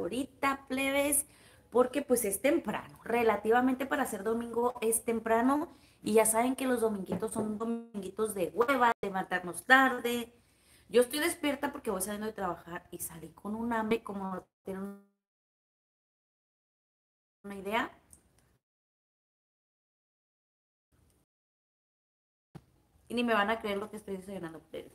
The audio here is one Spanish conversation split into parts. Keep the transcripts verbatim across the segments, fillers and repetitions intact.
ahorita, plebes, porque pues es temprano. Relativamente para ser domingo es temprano y ya saben que los dominguitos son dominguitos de hueva, de levantarnos tarde. Yo estoy despierta porque voy saliendo de trabajar y salí con un hambre, como no tienen una idea. Y ni me van a creer lo que estoy desayunando, plebes.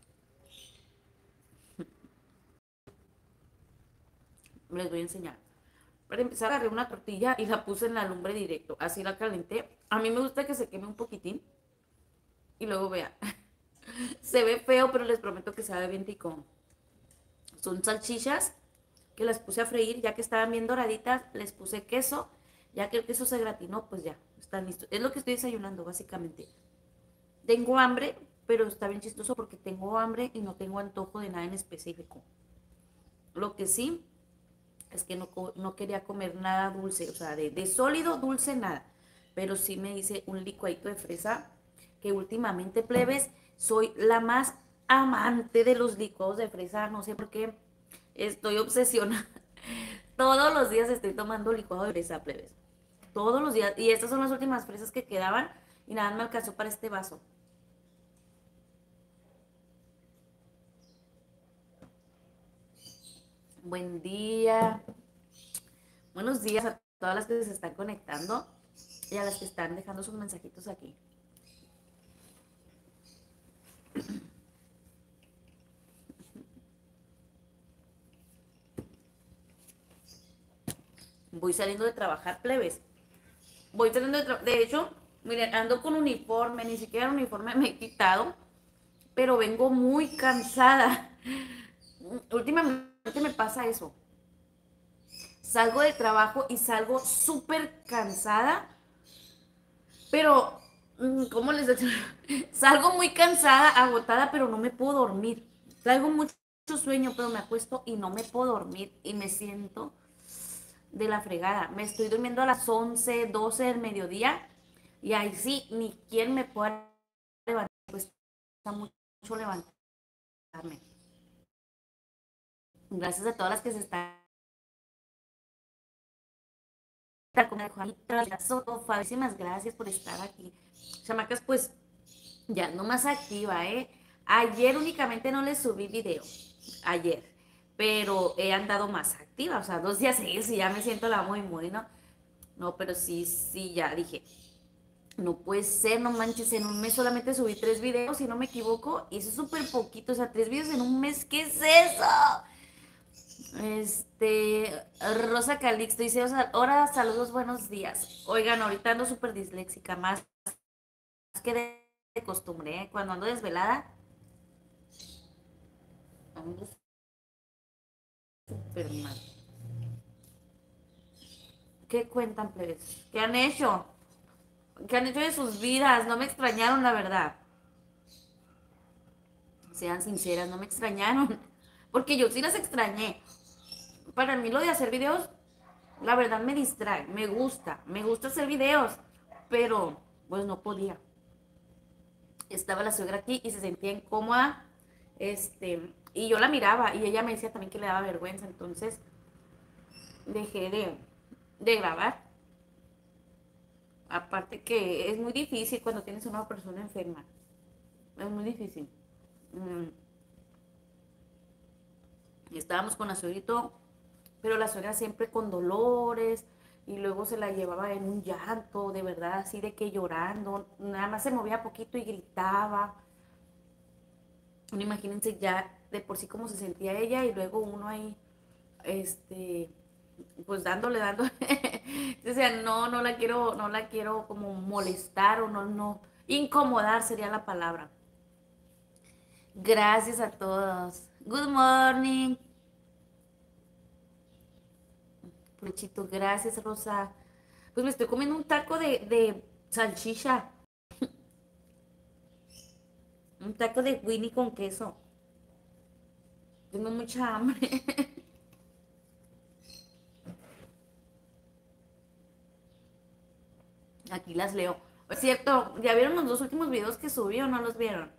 Les voy a enseñar. Para empezar, agarré una tortilla y la puse en la lumbre directo. Así la calenté. A mí me gusta que se queme un poquitín. Y luego vean. Se ve feo, pero les prometo que sabe bien rico. Son salchichas que las puse a freír. Ya que estaban bien doraditas, les puse queso. Ya que el queso se gratinó, pues ya, están listos. Es lo que estoy desayunando, básicamente. Tengo hambre, pero está bien chistoso porque tengo hambre y no tengo antojo de nada en específico. Lo que sí es que no, no quería comer nada dulce, o sea, de, de sólido, dulce, nada. Pero sí me hice un licuadito de fresa, que últimamente, plebes, soy la más amante de los licuados de fresa, no sé por qué, estoy obsesionada. Todos los días estoy tomando licuado de fresa, plebes. Todos los días. Y estas son las últimas fresas que quedaban y nada me alcanzó para este vaso. Buen día. Buenos días a todas las que se están conectando y a las que están dejando sus mensajitos aquí. Voy saliendo de trabajar, plebes. Voy saliendo de trabajar. De hecho, miren, ando con uniforme, ni siquiera el uniforme me he quitado, pero vengo muy cansada. Últimamente me pasa eso. Salgo de trabajo y salgo súper cansada, pero, mm, ¿cómo les digo? Salgo muy cansada, agotada, pero no me puedo dormir. Traigo mucho sueño, pero me acuesto y no me puedo dormir y me siento de la fregada. Me estoy durmiendo a las once, doce del mediodía y ahí sí, ni quien me pueda levantar. Pues está mucho levantarme. Gracias a todas las que se están con el Juanita Soto. Muchísimas gracias por estar aquí. Chamacas, pues ya no más activa, ¿eh? Ayer únicamente no les subí video. Ayer. Pero he andado más activa. O sea, dos días seguidos y ya me siento la muy, muy, ¿no? No, pero sí, sí, ya dije. No puede ser, no manches, en un mes solamente subí tres videos, si no me equivoco, y eso es súper poquito, o sea, tres videos en un mes, ¿qué es eso? Este, Rosa Calixto dice, hola, saludos, buenos días. Oigan, ahorita ando súper disléxica, más que de, de costumbre, ¿eh? Cuando ando desvelada, ando súper mal. ¿Qué cuentan, plebes? ¿Qué han hecho? ¿Qué han hecho de sus vidas? No me extrañaron, la verdad. Sean sinceras, no me extrañaron. Porque yo sí las extrañé. Para mí lo de hacer videos, la verdad me distrae, me gusta, me gusta hacer videos, pero pues no podía. Estaba la suegra aquí y se sentía incómoda, este, y yo la miraba y ella me decía también que le daba vergüenza, entonces dejé de, de grabar. Aparte que es muy difícil cuando tienes a una persona enferma, es muy difícil. Mm, Estábamos con la suegrito, pero la suegra siempre con dolores y luego se la llevaba en un llanto, de verdad, así de que llorando, nada más se movía poquito y gritaba. No, imagínense ya de por sí cómo se sentía ella y luego uno ahí, este, pues dándole, dándole. Decía, no, no la quiero, no la quiero como molestar o no, no, incomodar sería la palabra. Gracias a todos. Good morning. Provechito, gracias, Rosa. Pues me estoy comiendo un taco de, de salchicha, un taco de Winnie con queso. Tengo mucha hambre. Aquí las leo. Es cierto, ¿ya vieron los dos últimos videos que subí o no los vieron?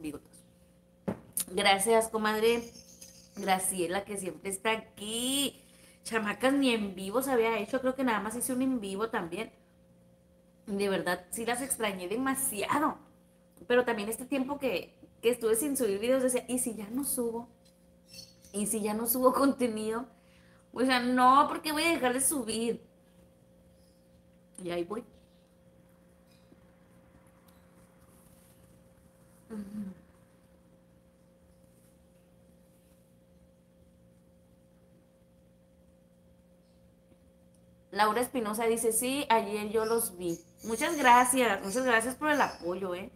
bigotes. Gracias, comadre Graciela, que siempre está aquí. Chamacas, ni en vivo se había hecho, creo que nada más hice un en vivo también. De verdad, sí las extrañé demasiado. Pero también este tiempo que, que estuve sin subir videos, decía, ¿y si ya no subo? ¿Y si ya no subo contenido? O sea, no, porque voy a dejar de subir. Y ahí voy. Laura Espinosa dice, sí, ayer yo los vi. Muchas gracias, muchas gracias por el apoyo, ¿eh?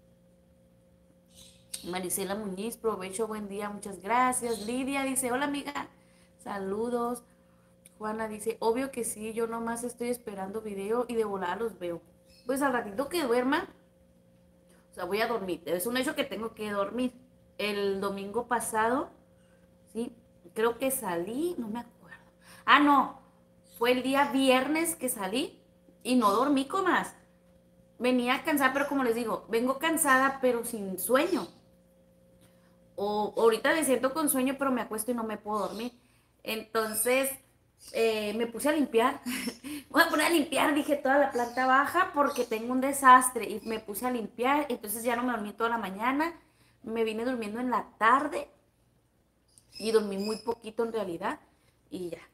Marisela Muñiz, provecho, buen día, muchas gracias. Lidia dice, hola amiga, saludos. Juana dice, obvio que sí, yo nomás estoy esperando video y de volada los veo. Pues al ratito que duerma, o sea, voy a dormir. Es un hecho que tengo que dormir. El domingo pasado, sí, creo que salí, no me acuerdo. Ah, no, fue el día viernes que salí y no dormí con más. Venía cansada, pero como les digo, vengo cansada, pero sin sueño. O ahorita me siento con sueño, pero me acuesto y no me puedo dormir. Entonces, eh, me puse a limpiar. Voy a poner a limpiar, dije, toda la planta baja porque tengo un desastre. Y me puse a limpiar, entonces ya no me dormí toda la mañana. Me vine durmiendo en la tarde y dormí muy poquito en realidad. Y ya.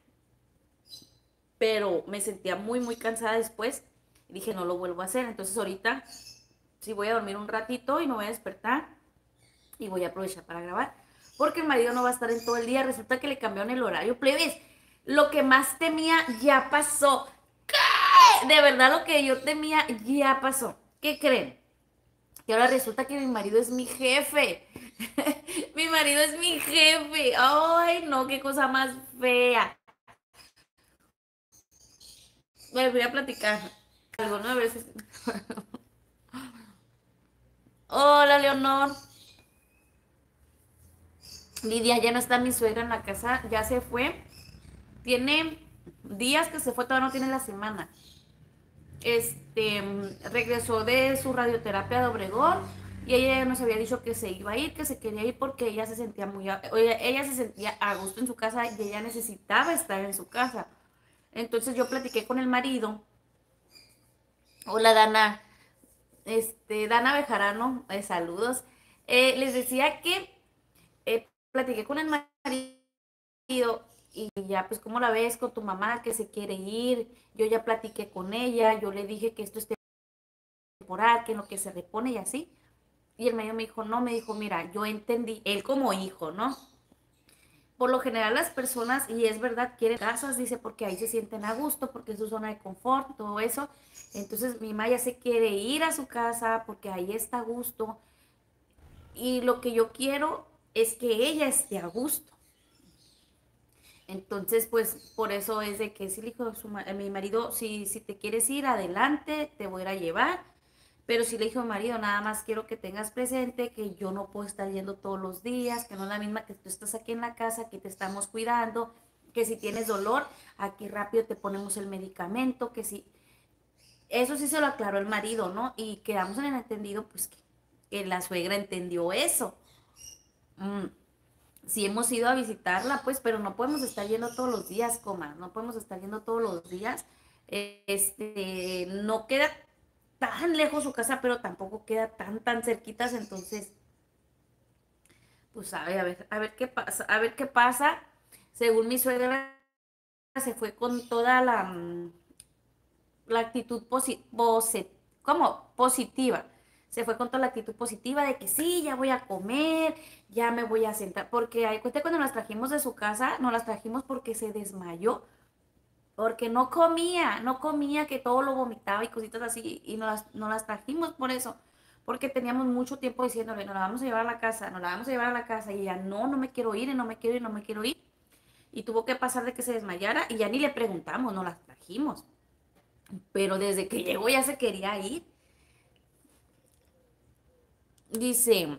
Pero me sentía muy, muy cansada después. Y dije, no lo vuelvo a hacer. Entonces ahorita sí voy a dormir un ratito y me voy a despertar y voy a aprovechar para grabar, porque el marido no va a estar en todo el día. Resulta que le cambiaron el horario. Plebes, lo que más temía ya pasó. ¿Qué? De verdad, lo que yo temía ya pasó. ¿Qué creen? Que ahora resulta que mi marido es mi jefe. Mi marido es mi jefe. Ay, no, qué cosa más fea. Me voy a platicar algo, ¿no? A ver si... Hola, Leonor. Lidia, ya no está mi suegra en la casa, ya se fue. Tiene días que se fue, todavía no tiene la semana. Este, regresó de su radioterapia de Obregón y ella ya nos había dicho que se iba a ir, que se quería ir porque ella se sentía muy, a, ella, ella se sentía a gusto en su casa y ella necesitaba estar en su casa. Entonces yo platiqué con el marido. Hola, Dana. Este, Dana Bejarano, eh, saludos. Eh, les decía que eh, platiqué con el marido y ya, pues, ¿cómo la ves con tu mamá que se quiere ir? Yo ya platiqué con ella, yo le dije que esto es temporal, que en lo que se repone y así. Y el marido me dijo, no, me dijo, mira, yo entendí, él como hijo, ¿no? Por lo general las personas, y es verdad, quieren casas, dice, porque ahí se sienten a gusto, porque es su zona de confort, todo eso. Entonces mi mamá ya se quiere ir a su casa porque ahí está a gusto. Y lo que yo quiero es que ella esté a gusto. Entonces, pues por eso es de que si le dijo su, mi marido, si, si te quieres ir adelante, te voy a ir a llevar. Pero sí le dijo a mi marido, nada más quiero que tengas presente que yo no puedo estar yendo todos los días, que no es la misma que tú estás aquí en la casa, que te estamos cuidando, que si tienes dolor, aquí rápido te ponemos el medicamento, que si... Eso sí se lo aclaró el marido, ¿no? Y quedamos en el entendido, pues que, que la suegra entendió eso. Mm. Sí hemos ido a visitarla, pues, pero no podemos estar yendo todos los días, coma, no podemos estar yendo todos los días. Este, no queda tan lejos su casa, pero tampoco queda tan, tan cerquitas, entonces, pues, a ver, a ver, a ver qué pasa, a ver qué pasa. Según mi suegra, se fue con toda la, mm, la actitud posi posi ¿cómo? Positiva. Se fue con toda la actitud positiva de que sí, ya voy a comer, ya me voy a sentar. Porque hay cuenta cuando las trajimos de su casa, no las trajimos porque se desmayó. Porque no comía, no comía, que todo lo vomitaba y cositas así. Y no las, no las trajimos por eso. Porque teníamos mucho tiempo diciéndole, nos la vamos a llevar a la casa, nos la vamos a llevar a la casa. Y ella, no, no me quiero ir, y no me quiero ir, no me quiero ir. Y tuvo que pasar de que se desmayara y ya ni le preguntamos, no las trajimos. Pero desde que llegó ya se quería ir. Dice,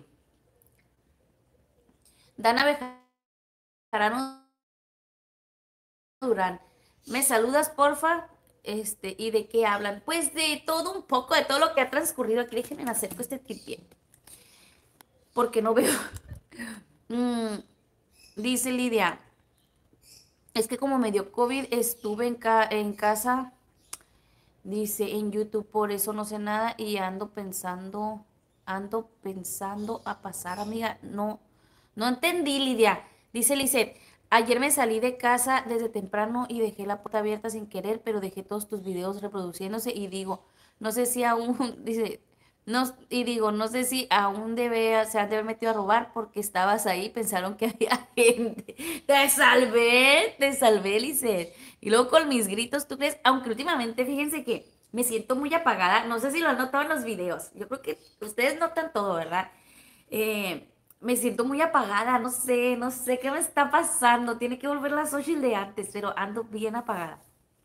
Dana Bejarano Durán, ¿me saludas, porfa? Este, ¿y de qué hablan? Pues de todo un poco, de todo lo que ha transcurrido aquí. Déjenme acerco este tripié. porque no veo. Mm, dice Lidia, es que como me dio COVID, estuve en, ca- en casa, dice en YouTube, por eso no sé nada y ando pensando, ando pensando a pasar, amiga. No, no entendí, Lidia. Dice Lisette, ayer me salí de casa desde temprano y dejé la puerta abierta sin querer, pero dejé todos tus videos reproduciéndose y digo, no sé si aún, dice, no, y digo, no sé si aún debe, se han de haber metido a robar porque estabas ahí, pensaron que había gente. Te salvé, te salvé, Lisette. Y luego con mis gritos, ¿tú crees? Aunque últimamente, fíjense que me siento muy apagada. No sé si lo han notado en los videos. Yo creo que ustedes notan todo, ¿verdad? Eh, me siento muy apagada, no sé, no sé qué me está pasando. Tiene que volver la social de antes, pero ando bien apagada.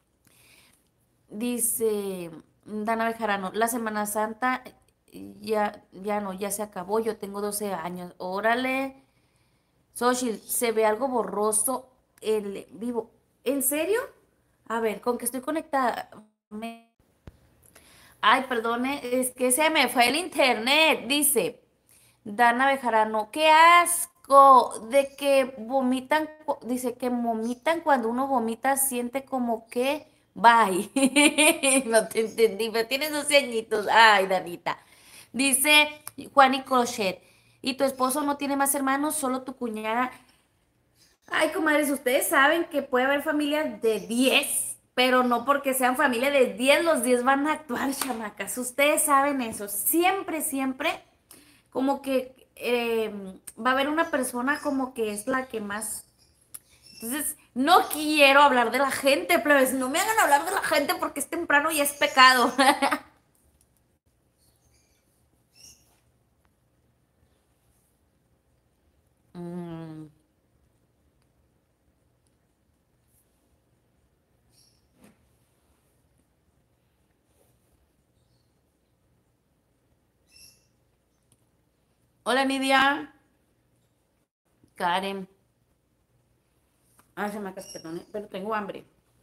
Dice Dana Bejarano, la Semana Santa ya, ya no, ya se acabó. Yo tengo doce años. Órale, Xochitl, se ve algo borroso el vivo. ¿En serio? A ver, con que estoy conectada. Me- Ay, perdone, es que se me fue el internet. Dice Dana Bejarano, qué asco de que vomitan, cu- dice que vomitan cuando uno vomita, siente como que, bye. No te entendí, pero tienes doce añitos. Ay, Danita. Dice Juan y Crochet, ¿y tu esposo no tiene más hermanos, solo tu cuñada? Ay, comadres, ustedes saben que puede haber familias de diez, pero no porque sean familia de diez, los diez van a actuar, chamacas. Ustedes saben eso. Siempre, siempre, como que eh, va a haber una persona como que es la que más. Entonces, no quiero hablar de la gente, plebes. No me hagan hablar de la gente porque es temprano y es pecado. Mm. Hola, Nidia. Karen. Ay, chamacas, perdón, pero tengo hambre.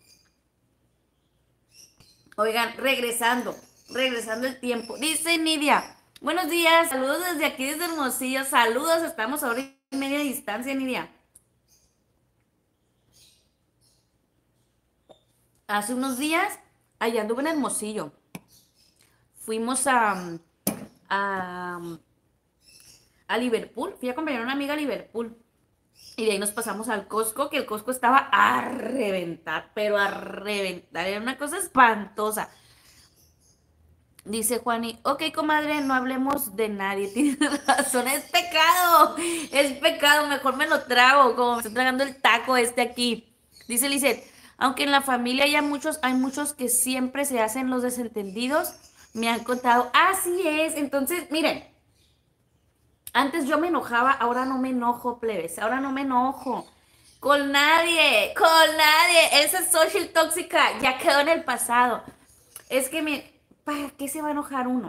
Oigan, regresando, regresando el tiempo. Dice Nidia, buenos días, saludos desde aquí, desde Hermosillo, saludos, estamos ahora en media distancia, Nidia. Hace unos días, allá anduve en Hermosillo. Fuimos a, a, a Liverpool, fui a acompañar a una amiga a Liverpool. Y de ahí nos pasamos al Costco, que el Costco estaba a reventar, pero a reventar, era una cosa espantosa. Dice Juani, ok, comadre, no hablemos de nadie. Tienes razón, es pecado, es pecado, mejor me lo trago, como me estoy tragando el taco este aquí. Dice Lizeth, aunque en la familia hay muchos, hay muchos que siempre se hacen los desentendidos, me han contado, así es. Entonces, miren, antes yo me enojaba, ahora no me enojo, plebes, ahora no me enojo. Con nadie, con nadie. Esa social tóxica ya quedó en el pasado. Es que me, ¿para qué se va a enojar uno?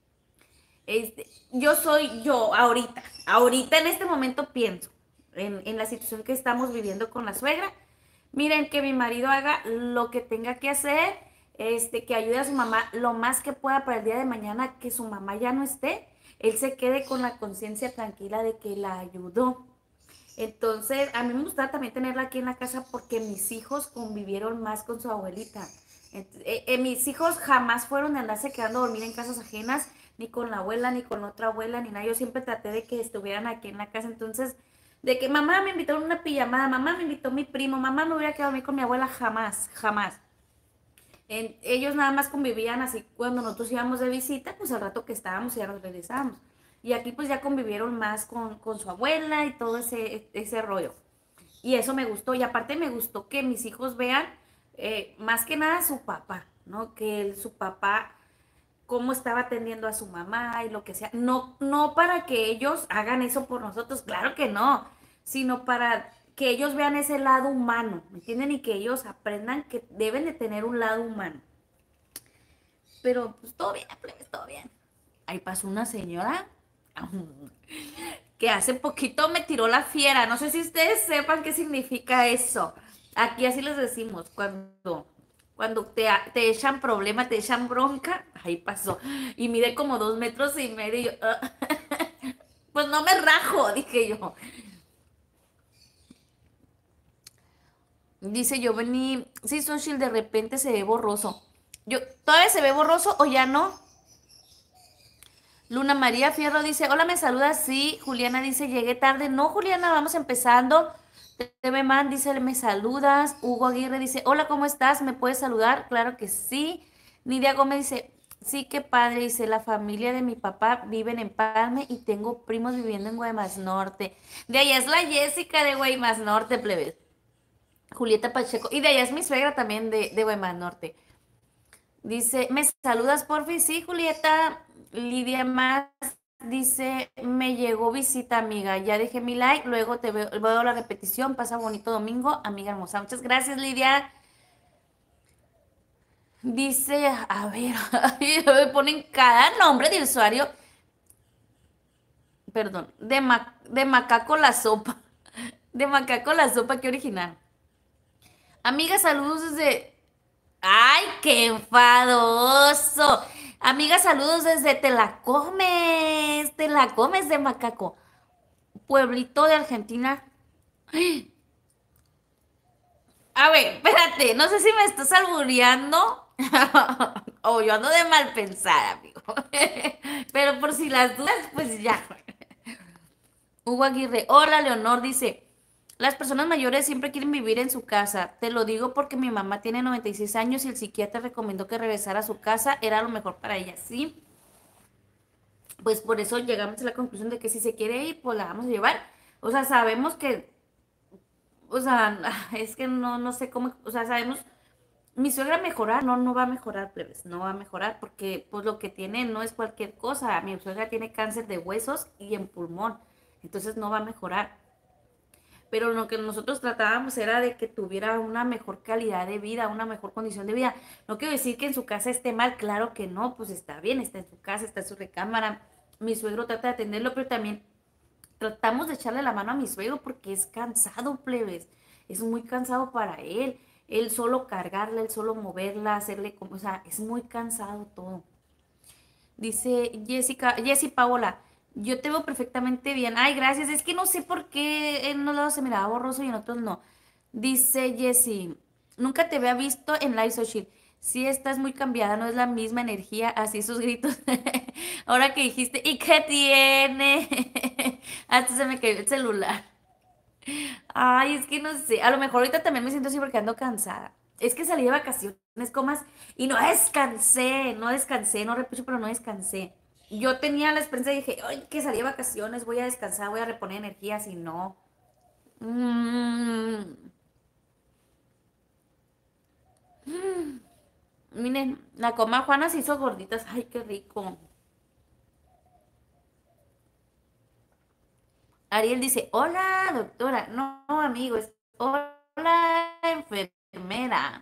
Este, yo soy yo ahorita, ahorita en este momento pienso en, en la situación que estamos viviendo con la suegra. Miren, que mi marido haga lo que tenga que hacer, este, que ayude a su mamá lo más que pueda para el día de mañana que su mamá ya no esté, él se quede con la conciencia tranquila de que la ayudó. Entonces, a mí me gusta también tenerla aquí en la casa porque mis hijos convivieron más con su abuelita. Ent- eh, eh, mis hijos jamás fueron de andarse quedando a dormir en casas ajenas, ni con la abuela, ni con otra abuela, ni nada. Yo siempre traté de que estuvieran aquí en la casa. Entonces, de que mamá me invitó a una pijamada, mamá me invitó mi primo, mamá me hubiera quedado a dormir con mi abuela, jamás, jamás. En- ellos nada más convivían así cuando nosotros íbamos de visita, pues al rato que estábamos y ya nos regresábamos. Y aquí pues ya convivieron más con, con su abuela y todo ese, ese rollo. Y eso me gustó. Y aparte me gustó que mis hijos vean eh, más que nada a su papá, ¿no? Que el- su papá cómo estaba atendiendo a su mamá y lo que sea. No, no para que ellos hagan eso por nosotros, claro que no, sino para que ellos vean ese lado humano, ¿me entienden? Y que ellos aprendan que deben de tener un lado humano. Pero pues todo bien, plebes, todo bien. Ahí pasó una señora que hace poquito me tiró la fiera. No sé si ustedes sepan qué significa eso. Aquí así les decimos, cuando, cuando te, a- te echan problema, te echan bronca, ahí pasó. Y mide como dos metros y medio. y yo, "Ah". Pues pues no me rajo, dije yo. Dice yo vení, sí, Social, de repente se ve borroso. Yo, ¿todavía se ve borroso o ya no? Luna María Fierro dice, hola, me saludas. Sí, Juliana dice, llegué tarde. No, Juliana, vamos empezando. T V Man dice, me saludas. Hugo Aguirre dice, hola, ¿cómo estás? ¿Me puedes saludar? Claro que sí. Nidia Gómez dice, sí, qué padre. Dice, la familia de mi papá viven en Palme y tengo primos viviendo en Guaymas Norte. De allá es la Jessica de Guaymas Norte, plebes. Julieta Pacheco. Y de allá es mi suegra también de, de Guaymas Norte. Dice, ¿me saludas, porfi? Sí, Julieta. Lidia Más dice, me llegó visita, amiga. Ya dejé mi like, luego te veo, veo la repetición. Pasa bonito domingo, amiga hermosa. Muchas gracias, Lidia. Dice, a ver, me ponen cada nombre de usuario. Perdón, de, ma- de macaco la sopa. De macaco la sopa, qué original. Amiga, saludos desde... ¡Ay, qué enfadoso! Amiga, saludos desde Te la Comes. Te la Comes de Macaco. Pueblito de Argentina. A ver, espérate, no sé si me estás albureando o yo ando de mal pensar, amigo. Pero por si las dudas, pues ya. Hugo Aguirre, hola, Leonor dice, las personas mayores siempre quieren vivir en su casa. Te lo digo porque mi mamá tiene noventa y seis años y el psiquiatra recomendó que regresara a su casa, era lo mejor para ella, ¿sí? Pues por eso llegamos a la conclusión de que si se quiere ir, pues la vamos a llevar. O sea, sabemos que, o sea, es que no, no sé cómo, o sea, sabemos, mi suegra mejorar, no, no va a mejorar, plebes, no va a mejorar porque pues lo que tiene no es cualquier cosa. Mi suegra tiene cáncer de huesos y en pulmón, entonces no va a mejorar. Pero lo que nosotros tratábamos era de que tuviera una mejor calidad de vida, una mejor condición de vida. No quiero decir que en su casa esté mal, claro que no, pues está bien, está en su casa, está en su recámara. Mi suegro trata de atenderlo, pero también tratamos de echarle la mano a mi suegro porque es cansado, plebes. Es muy cansado para él. Él solo cargarla, él solo moverla, hacerle como, o sea, es muy cansado todo. Dice Jessica, Jessy Paola, yo te veo perfectamente bien. Ay, gracias. Es que no sé por qué en unos lados se miraba borroso y en otros no. Dice Jessy, nunca te había visto en Live Social. Sí, estás muy cambiada, no es la misma energía, así sus gritos. Ahora que dijiste, ¿y qué tiene? Hasta se me cayó el celular. Ay, es que no sé, a lo mejor ahorita también me siento así porque ando cansada. Es que salí de vacaciones, comas, y no descansé, no descansé, no repuso, pero no descansé. Yo tenía la esperanza y dije, ay, que salí de vacaciones, voy a descansar, voy a reponer energías y no. Mm, miren, la coma Juana se hizo gorditas, ay, qué rico. Ariel dice, hola, doctora. No, amigo, es hola, enfermera.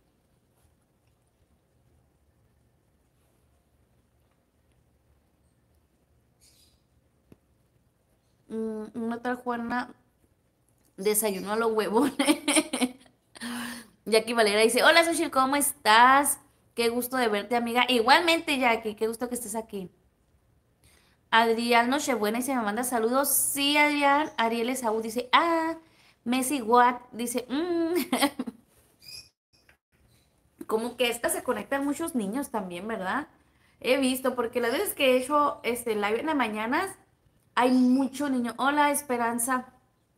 Mm, una tal Juana desayunó a los huevones. Jackie Valera dice, hola, Sushil, ¿cómo estás? Qué gusto de verte, amiga. Igualmente, Jackie, qué gusto que estés aquí. Adrián Nochebuena dice, me manda saludos. Sí, Adrián. Ariel Esaú dice, ah, Messi Watt dice, mmm. Como que esta se conectan muchos niños también, ¿verdad? He visto, porque las veces que he hecho este live en las mañanas, hay mucho niño. Hola, Esperanza.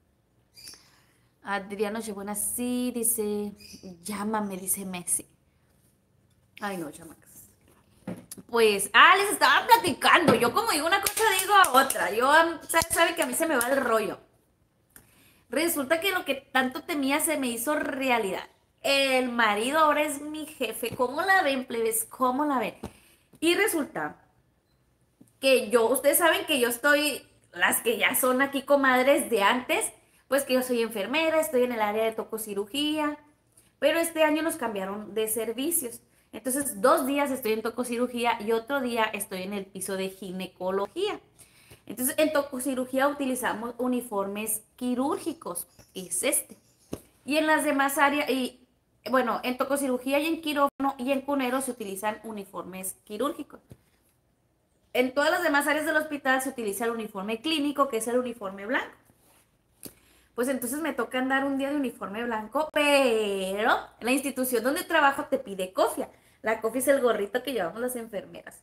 Adriano Nochebuena, sí, dice, llámame, dice Messi. Ay, no, chamacas. Pues, ah, les estaba platicando. Yo como digo una cosa, digo otra. Yo, sabe, sabe que a mí se me va el rollo. Resulta que lo que tanto temía se me hizo realidad. El marido ahora es mi jefe. ¿Cómo la ven, plebes? ¿Cómo la ven? Y resulta que yo, ustedes saben que yo estoy, las que ya son aquí comadres de antes, pues que yo soy enfermera, estoy en el área de tococirugía, pero este año nos cambiaron de servicios. Entonces, dos días estoy en tococirugía y otro día estoy en el piso de ginecología. Entonces, en tococirugía utilizamos uniformes quirúrgicos, es este. Y en las demás áreas, y bueno, en tococirugía y en quirófano y en cunero se utilizan uniformes quirúrgicos. En todas las demás áreas del hospital se utiliza el uniforme clínico, que es el uniforme blanco. Pues entonces me toca andar un día de uniforme blanco, pero la institución donde trabajo te pide cofia. La cofia es el gorrito que llevamos las enfermeras.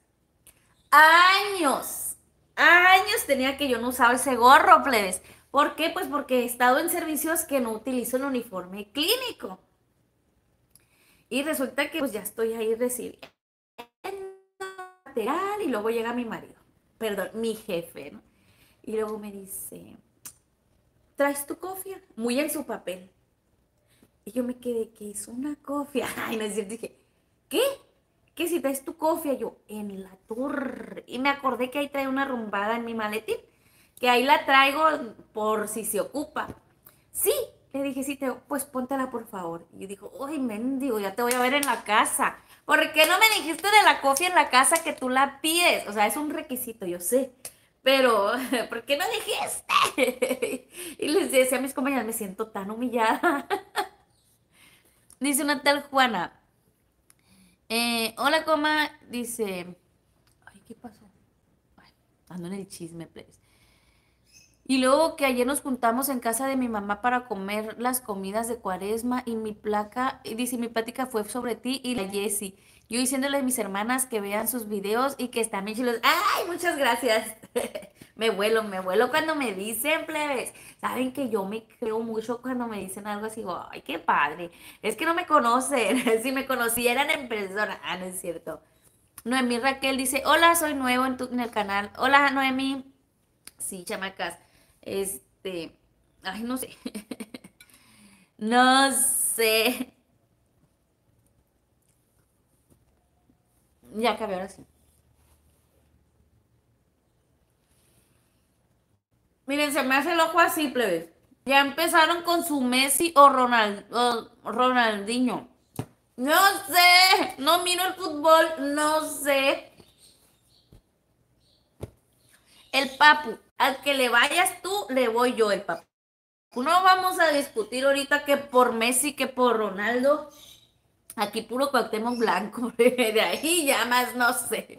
Años, años tenía que yo no usaba ese gorro, plebes. ¿Por qué? Pues porque he estado en servicios que no utilizo el uniforme clínico. Y resulta que pues ya estoy ahí recibiendo lateral y luego llega mi marido, perdón, mi jefe, ¿no? Y luego me dice, ¿traes tu cofia? Muy en su papel. Y yo me quedé, ¿qué es una cofia? Ay, no es cierto, dije, ¿qué? ¿Qué si traes tu cofia? Yo, en la torre. Y me acordé que ahí trae una rumbada en mi maletín, que ahí la traigo por si se ocupa. Sí, le dije, sí, te, pues póntela por favor. Y yo dijo, uy, mendigo, ya te voy a ver en la casa. ¿Por qué no me dijiste de la cofia en la casa que tú la pides? O sea, es un requisito, yo sé. Pero, ¿por qué no dijiste? Y les decía a mis compañeras, me siento tan humillada. Dice una tal Juana, eh, hola, coma, dice, ay, ¿qué pasó? Ay, ando en el chisme, please. Y luego que ayer nos juntamos en casa de mi mamá para comer las comidas de Cuaresma y mi placa, y dice, mi plática fue sobre ti y la Jessie. Yo diciéndole a mis hermanas que vean sus videos y que están bien chilos. ¡Ay, muchas gracias! Me vuelo, me vuelo cuando me dicen, plebes. Saben que yo me creo mucho cuando me dicen algo así, digo, ¡ay, qué padre! Es que no me conocen. Si me conocieran en persona. Ah, no es cierto. Noemí Raquel dice, hola, soy nuevo en, tu, en el canal. Hola, Noemí. Sí, chamacas. Este, ay, no sé. No sé. Ya acabé ahora sí. Miren, se me hace el ojo así, plebes. Ya empezaron con su Messi o Ronald, o Ronaldinho. No sé, no miro el fútbol, no sé. El Papu, al que le vayas tú, le voy yo el Papu. No vamos a discutir ahorita que por Messi, que por Ronaldo. Aquí puro Cuauhtémoc Blanco. De ahí ya más no sé.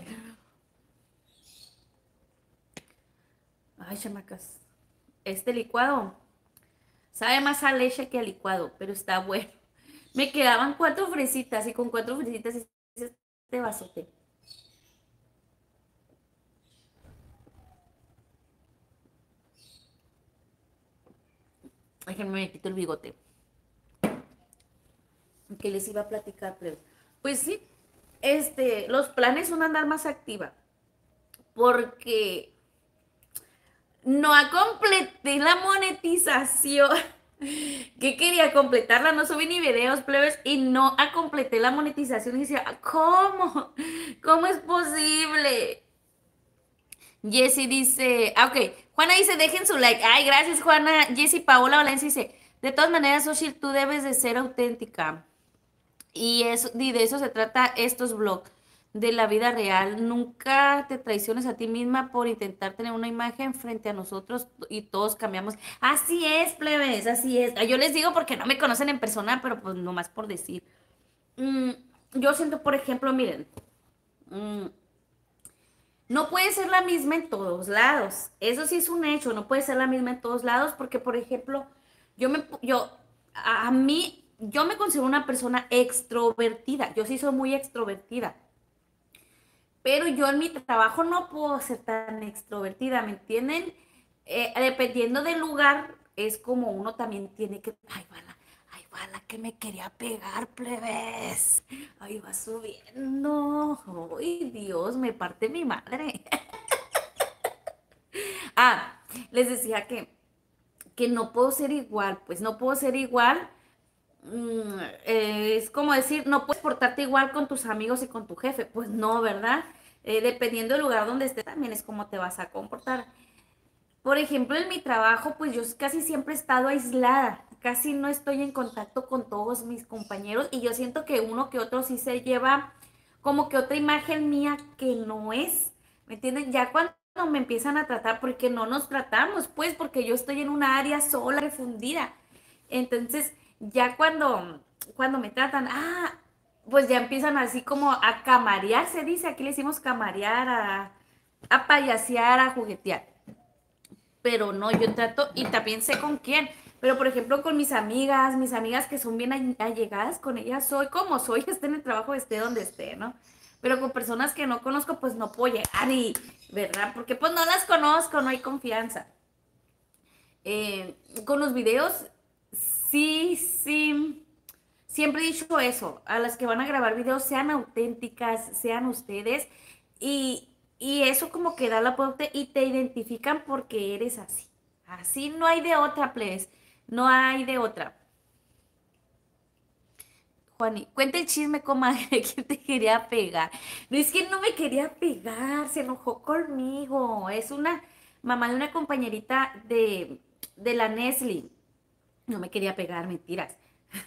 Ay, chamacas. Este licuado sabe más a leche que a licuado, pero está bueno. Me quedaban cuatro fresitas y con cuatro fresitas hice este vasote. Déjenme me quito el bigote. Que les iba a platicar, pero pues sí, este, los planes son andar más activa. Porque no completé la monetización. Que quería completarla, no subí ni videos, plebes, y no completé la monetización. Y decía, ¿cómo? ¿Cómo es posible? Jessy dice, ah, ok, Juana dice, dejen su like. Ay, gracias, Juana. Jessy Paola Valencia dice, de todas maneras, Xochitl, tú debes de ser auténtica. Y, eso, y de eso se trata estos vlogs, de la vida real. Nunca te traiciones a ti misma por intentar tener una imagen frente a nosotros y todos cambiamos. Así es, plebes, así es. Yo les digo porque no me conocen en persona, pero pues nomás por decir. Mm, yo siento, por ejemplo, miren, mm, no puede ser la misma en todos lados. Eso sí es un hecho, no puede ser la misma en todos lados porque, por ejemplo, yo me, yo, a, a mí, yo me considero una persona extrovertida. Yo sí soy muy extrovertida. Pero yo en mi trabajo no puedo ser tan extrovertida, ¿me entienden? Eh, dependiendo del lugar, es como uno también tiene que... Ay, va la, ay, va la que me quería pegar, plebes. Ahí va subiendo. Ay, Dios, me parte mi madre. Ah, les decía que, que no puedo ser igual, pues no puedo ser igual. Mm, eh, es como decir, no puedes portarte igual con tus amigos y con tu jefe. Pues no, ¿verdad? Eh, dependiendo del lugar donde estés, también es como te vas a comportar. Por ejemplo, en mi trabajo, pues yo casi siempre he estado aislada, casi no estoy en contacto con todos mis compañeros y yo siento que uno que otro sí se lleva como que otra imagen mía que no es, ¿me entienden? Ya cuando me empiezan a tratar, porque no nos tratamos, pues porque yo estoy en una área sola, refundida. Entonces, ya cuando, cuando me tratan, ah, pues ya empiezan así como a camarear, se dice, aquí le decimos camarear a a payasear, a juguetear. Pero no, yo trato, y también sé con quién. Pero, por ejemplo, con mis amigas, mis amigas que son bien allegadas, con ellas soy como soy, esté en el trabajo, esté donde esté, ¿no? Pero con personas que no conozco, pues no puedo llegar y, ¿verdad? Porque pues no las conozco, no hay confianza. Eh, con los videos, sí, sí, siempre he dicho eso, a las que van a grabar videos, sean auténticas, sean ustedes, y, y eso como que da la pauta y te identifican porque eres así. Así no hay de otra, please, no hay de otra. Juani, cuenta el chisme, comadre, que te quería pegar. No es que no me quería pegar, se enojó conmigo. Es una mamá de una compañerita de, de la Nestle. No me quería pegar, mentiras.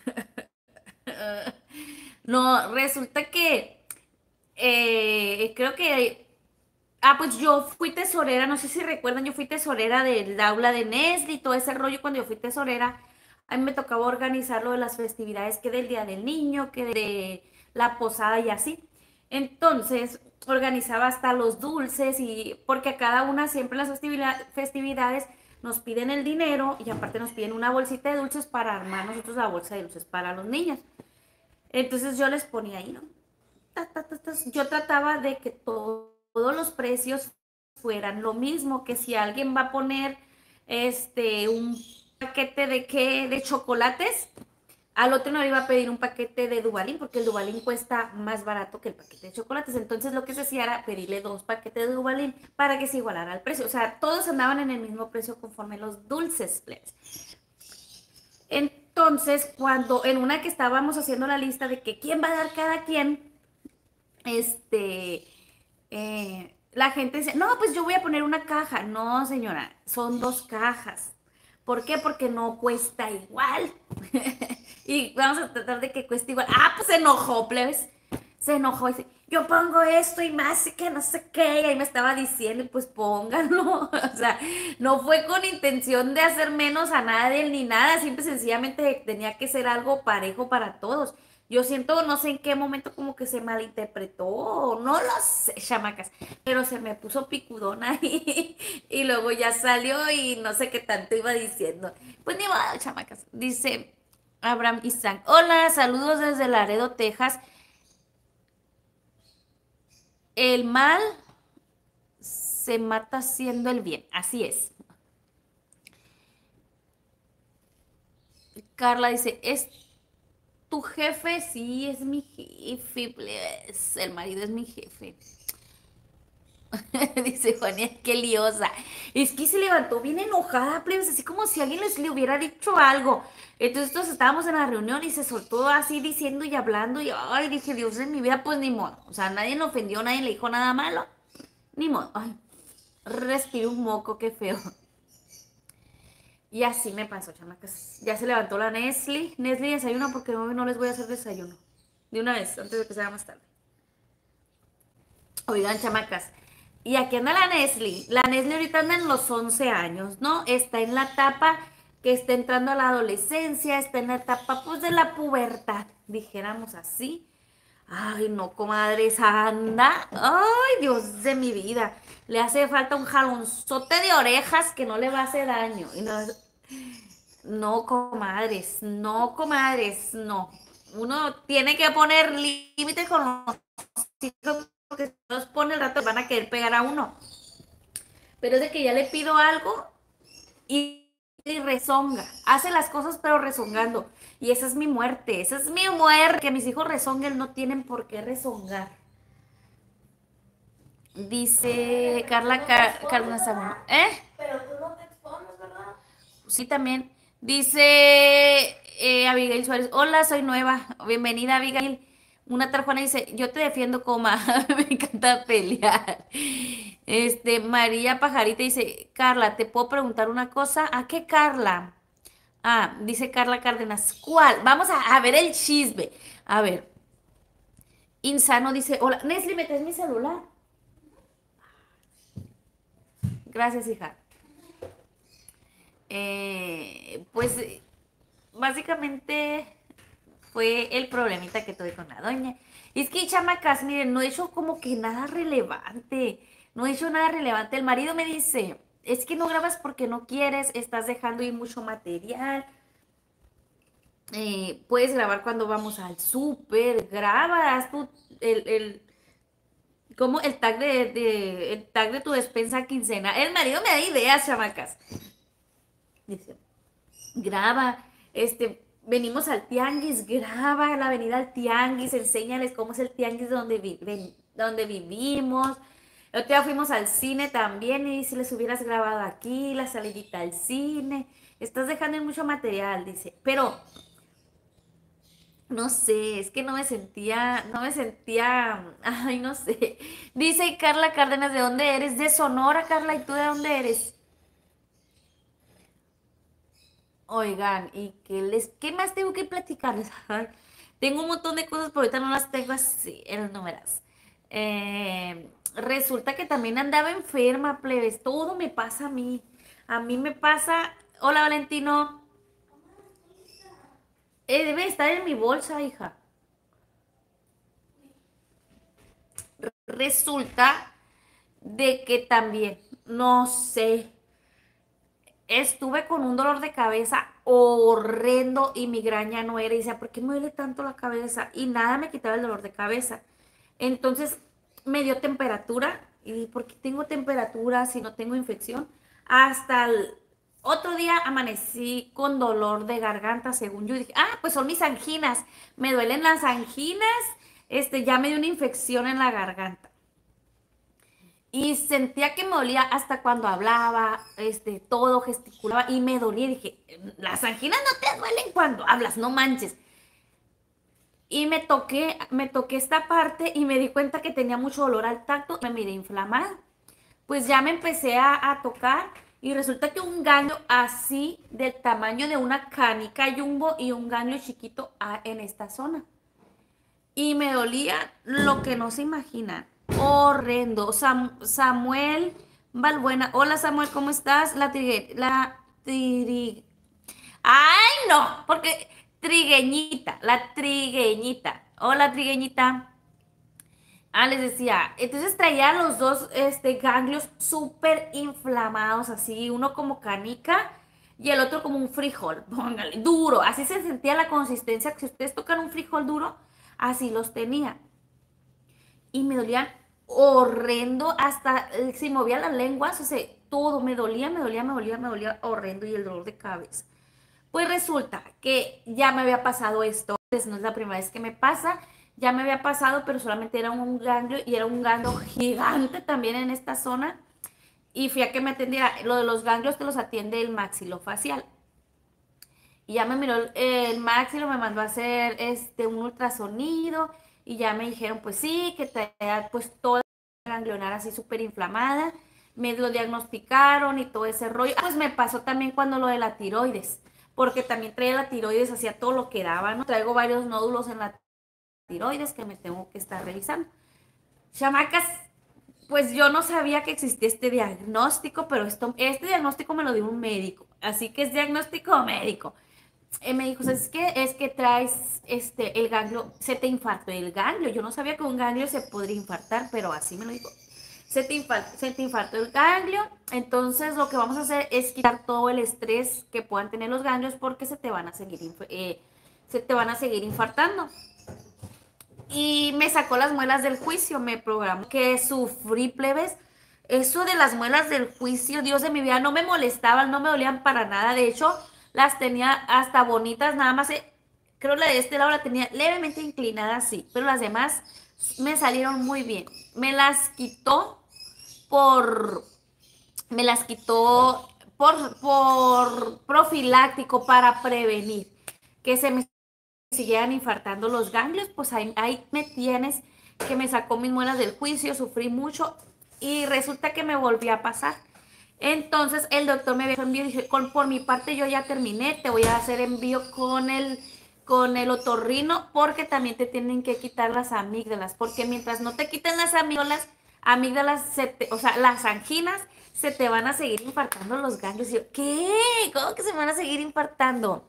No, resulta que eh, creo que... Ah, pues yo fui tesorera, no sé si recuerdan, yo fui tesorera del aula de Nestle y todo ese rollo cuando yo fui tesorera. A mí me tocaba organizar lo de las festividades, que del Día del Niño, que de la posada y así. Entonces, organizaba hasta los dulces y porque a cada una siempre en las festivida- festividades nos piden el dinero y aparte nos piden una bolsita de dulces para armar nosotros la bolsa de dulces para los niños. Entonces yo les ponía ahí, ¿no? Ta, ta, ta, ta. Yo trataba de que todo- todos los precios fueran lo mismo, que si alguien va a poner este un paquete de qué, de chocolates, al otro no le iba a pedir un paquete de Duvalín, porque el Duvalín cuesta más barato que el paquete de chocolates. Entonces lo que se hacía era pedirle dos paquetes de Duvalín para que se igualara el precio. O sea, todos andaban en el mismo precio conforme los dulces, please. Entonces, cuando en una que estábamos haciendo la lista de que quién va a dar cada quien, este, eh, la gente dice, no, pues yo voy a poner una caja. No, señora, son dos cajas. ¿Por qué? Porque no cuesta igual. Y vamos a tratar de que cueste igual. Ah, pues se enojó, plebes. Se enojó y dice, yo pongo esto y más y que no sé qué. Y ahí me estaba diciendo, y pues pónganlo. O sea, no fue con intención de hacer menos a nadie ni nada. Simple y sencillamente tenía que ser algo parejo para todos. Yo siento, no sé en qué momento como que se malinterpretó, no lo sé, chamacas, pero se me puso picudona y, y luego ya salió y no sé qué tanto iba diciendo. Pues ni modo, chamacas. Dice Abraham Isaac, hola, saludos desde Laredo, Texas. El mal se mata haciendo el bien, así es. Carla dice, ¿es tu jefe? Sí, es mi jefe, please. El marido es mi jefe. Dice Juania, qué liosa. Es que se levantó bien enojada, plebes, así como si alguien les le hubiera dicho algo. Entonces todos estábamos en la reunión y se soltó así diciendo y hablando y ay, dije, Dios de mi vida, pues ni modo. O sea, nadie le ofendió, nadie le dijo nada malo. Ni modo. Ay, respiré un moco, qué feo. Y así me pasó, chamacas. Ya se levantó la Nestle. Nestle desayuna porque hoy no les voy a hacer desayuno. De una vez, antes de que sea más tarde. Oigan, chamacas. Y aquí anda la Nestle. La Nestle ahorita anda en los once años, ¿no? Está en la etapa que está entrando a la adolescencia, está en la etapa, pues, de la pubertad, dijéramos así. Ay, no, comadres, anda. Ay, Dios de mi vida. Le hace falta un jalonzote de orejas que no le va a hacer daño. Y no, no, comadres, no, comadres, no. Uno tiene que poner límites con los hijos porque si los pone el rato van a querer pegar a uno. Pero es de que ya le pido algo y, y rezonga. Hace las cosas pero rezongando. Y esa es mi muerte, esa es mi muerte. Que mis hijos rezonguen, no tienen por qué rezongar. Dice Carla Car Cárdenas Sagún. ¿Eh? Pero tú no te expones, ¿verdad? Sí, también. Dice eh, Abigail Suárez, hola, soy nueva. Bienvenida, Abigail. Una tal Juana dice, yo te defiendo, coma. Me encanta pelear. Este, María Pajarita dice, Carla, ¿te puedo preguntar una cosa? ¿A qué Carla? Ah, dice Carla Cárdenas, ¿cuál? Vamos a, a ver el chisme. A ver, Insano dice, hola, Nestle, ¿me traes mi celular? Gracias, hija. Eh, pues básicamente fue el problemita que tuve con la doña. Y es que, chamacas, miren, no he hecho como que nada relevante. no he hecho nada relevante. El marido me dice, es que no grabas porque no quieres, estás dejando ir mucho material. Eh, puedes grabar cuando vamos al súper, graba, haz tu, el, el, como el tag de, de- el tag de tu despensa quincena. El marido me da ideas, chamacas. Dice, graba, este, venimos al tianguis, graba la avenida al tianguis, enséñales cómo es el tianguis donde, vi- ven- donde vivimos. El otro día fuimos al cine también y si les hubieras grabado aquí, la salidita al cine, estás dejando ir mucho material, dice, pero no sé, es que no me sentía, no me sentía, ay, no sé. Dice Carla Cárdenas, ¿de dónde eres? De Sonora, Carla, ¿y tú de dónde eres? Oigan, ¿y qué les, qué más tengo que platicarles? Ay, tengo un montón de cosas, pero ahorita no las tengo así, en números. Eh, resulta que también andaba enferma, plebes. Todo me pasa a mí. A mí me pasa. Hola, Valentino. Eh, debe estar en mi bolsa, hija. Resulta de que también, no sé, estuve con un dolor de cabeza horrendo y migraña no era. Y decía, ¿por qué me duele tanto la cabeza? Y nada me quitaba el dolor de cabeza. Entonces me dio temperatura. Y dije, ¿por qué tengo temperatura si no tengo infección? Hasta el otro día amanecí con dolor de garganta, según yo. Y dije, ah, pues son mis anginas. Me duelen las anginas. Este, ya me dio una infección en la garganta. Y sentía que me dolía hasta cuando hablaba, este, todo gesticulaba y me dolía. Y dije, las anginas no te duelen cuando hablas, no manches. Y me toqué, me toqué esta parte y me di cuenta que tenía mucho dolor al tacto, me miré inflamada. Pues ya me empecé a, a tocar y resulta que un ganglio así del tamaño de una canica jumbo y un ganglio chiquito ah, en esta zona. Y me dolía lo que no se imaginan. Horrendo. Sam- Samuel Balbuena. Hola Samuel, ¿cómo estás? La trigue, la tri... Ay, no, porque trigueñita, la trigueñita. Hola trigueñita. Ah, les decía, entonces traía los dos este, ganglios súper inflamados, así, uno como canica y el otro como un frijol, póngale, duro, así se sentía la consistencia, que si ustedes tocan un frijol duro, así los tenía. Y me dolían horrendo, hasta eh, si movía las lenguas, o sea, todo me dolía, me dolía, me dolía, me dolía horrendo y el dolor de cabeza. Pues resulta que ya me había pasado esto, pues no es la primera vez que me pasa, ya me había pasado, pero solamente era un ganglio y era un ganglio gigante también en esta zona. Y fui a que me atendiera, lo de los ganglios te los atiende el maxilofacial. Y ya me miró el, el maxilo, me mandó a hacer este, un ultrasonido y ya me dijeron, pues sí, que traía pues toda la ganglionar así súper inflamada. Me lo diagnosticaron y todo ese rollo. Pues me pasó también cuando lo de la tiroides, porque también traía la tiroides, hacía todo lo que daba, ¿no? Traigo varios nódulos en la tiroides que me tengo que estar revisando. Chamacas, pues yo no sabía que existía este diagnóstico, pero esto, este diagnóstico me lo dio un médico, así que es diagnóstico médico. Eh, me dijo, ¿sabes qué? Es que traes este, el ganglio, se te infartó el ganglio. Yo no sabía que un ganglio se podría infartar, pero así me lo dijo. Se te, infartó, se te infartó el ganglio, entonces lo que vamos a hacer es quitar todo el estrés que puedan tener los ganglios porque se te van a seguir, eh, se te van a seguir infartando. Y me sacó las muelas del juicio, me programó que sufrí, plebes. Eso de las muelas del juicio, Dios de mi vida, no me molestaban, no me dolían para nada. De hecho, las tenía hasta bonitas, nada más, eh, creo la de este lado la tenía levemente inclinada así, pero las demás me salieron muy bien. Me las quitó por, me las quitó por, por profiláctico para prevenir que se me siguieran infartando los ganglios, pues ahí, ahí me tienes que me sacó mis muelas del juicio, sufrí mucho y resulta que me volví a pasar. Entonces el doctor me había enviado y dije, con, por mi parte yo ya terminé, te voy a hacer envío con el, con el otorrino porque también te tienen que quitar las amígdalas, porque mientras no te quiten las amígdalas, amígdalas, se te, o sea, las anginas, se te van a seguir infartando los ganglios. Y yo, ¿qué? ¿Cómo que se van a seguir infartando?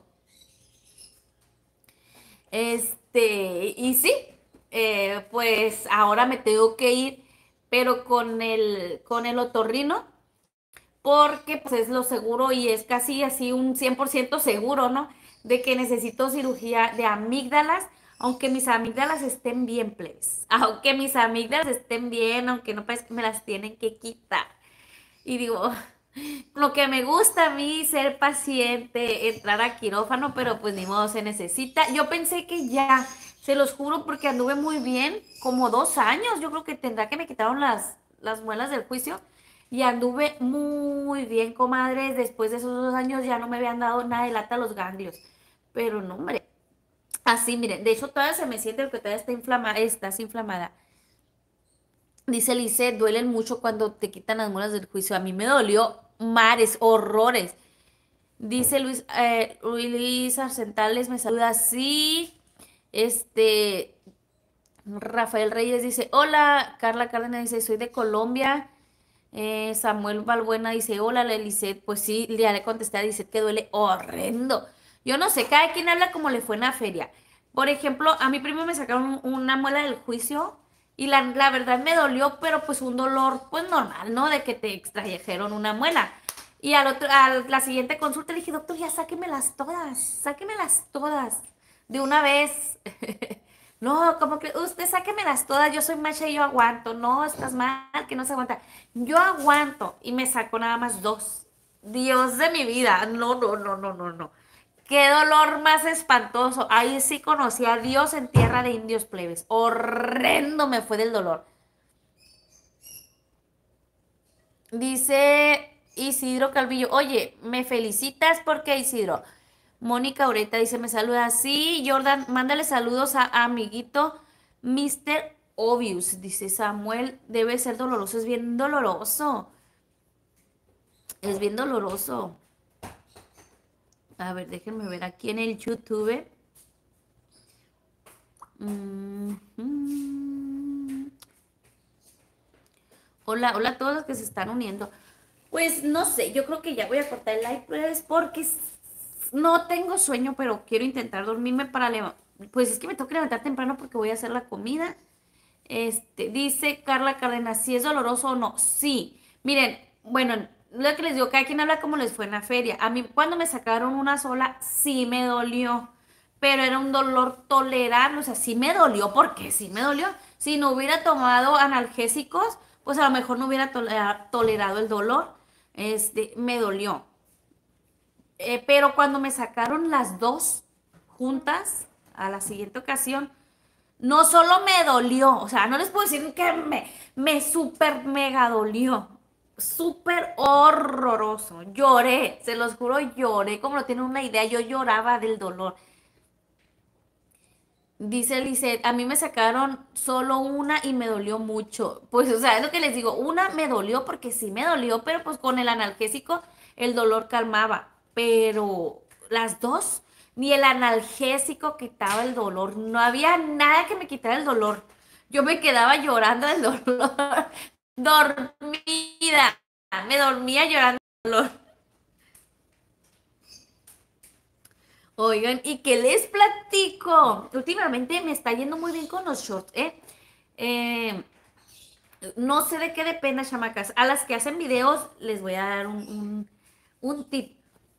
Este, y sí, eh, pues ahora me tengo que ir, pero con el, con el otorrino, porque pues es lo seguro y es casi así un cien por ciento seguro, ¿no? De que necesito cirugía de amígdalas, aunque mis amígdalas estén bien, plebes. Aunque mis amígdalas estén bien, aunque no parezca que me las tienen que quitar. Y digo, lo que me gusta a mí, ser paciente, entrar a quirófano, pero pues ni modo, se necesita. Yo pensé que ya, se los juro, porque anduve muy bien, como dos años, yo creo que tendrá que me quitaron las, las muelas del juicio. Y anduve muy bien, comadres. Después de esos dos años ya no me habían dado nada de lata los ganglios. Pero no, hombre. Así, miren, de hecho todavía se me siente porque todavía está inflamada, estás inflamada. Dice Lice, duelen mucho cuando te quitan las muelas del juicio. A mí me dolió mares, horrores. Dice Luis, eh, Luis Arcentales, me saluda así. Este, Rafael Reyes dice, hola. Carla Cárdenas dice, soy de Colombia. Eh, Samuel Balbuena dice, hola, Lelicet. Pues sí, ya le contesté a Lisset que duele horrendo. Yo no sé, cada quien habla como le fue en la feria. Por ejemplo, a mi primo me sacaron una muela del juicio y la, la verdad me dolió, pero pues un dolor pues normal, ¿no? De que te extrajeron una muela. Y al otro, a la siguiente consulta le dije, doctor, ya sáquemelas todas, sáquemelas todas, de una vez. No, como que usted sáquemelas todas, yo soy macha y yo aguanto. No, estás mal, que no se aguanta. Yo aguanto y me sacó nada más dos. Dios de mi vida, no, no, no, no, no, no. Qué dolor más espantoso. Ahí sí conocí a Dios en tierra de indios plebes. Horrendo me fue del dolor. Dice Isidro Calvillo, oye, ¿me felicitas? ¿Por qué, Isidro? Mónica Ureta dice, me saluda. Sí, Jordan, mándale saludos a, a amiguito mister Obvious. Dice Samuel, debe ser doloroso, es bien doloroso. Es bien doloroso. A ver, déjenme ver aquí en el YouTube. Mm -hmm. Hola, hola a todos los que se están uniendo. Pues no sé, yo creo que ya voy a cortar el live, pues, porque no tengo sueño, pero quiero intentar dormirme para levantar. Pues es que me tengo que levantar temprano porque voy a hacer la comida. Este, dice Carla Cárdenas, ¿si es doloroso o no? Sí. Miren, bueno, lo que les digo, cada quien habla como les fue en la feria. A mí cuando me sacaron una sola, sí me dolió, pero era un dolor tolerable, o sea, sí me dolió, porque sí me dolió. Si no hubiera tomado analgésicos, pues a lo mejor no hubiera tolerado el dolor. Este, me dolió. Eh, pero cuando me sacaron las dos juntas, a la siguiente ocasión, no solo me dolió, o sea, no les puedo decir que me, me súper mega dolió, súper horroroso. Lloré, se los juro, lloré, como no tienen una idea, yo lloraba del dolor. Dice Lisette, a mí me sacaron solo una y me dolió mucho. Pues, o sea, es lo que les digo, una me dolió porque sí me dolió, pero pues con el analgésico el dolor calmaba. Pero las dos, ni el analgésico quitaba el dolor, no había nada que me quitara el dolor. Yo me quedaba llorando del dolor, dormida, me dormía llorando del dolor. Oigan, ¿y qué les platico? Últimamente me está yendo muy bien con los shorts, ¿eh? Eh, no sé de qué depende, chamacas. A las que hacen videos les voy a dar un, un, un tip.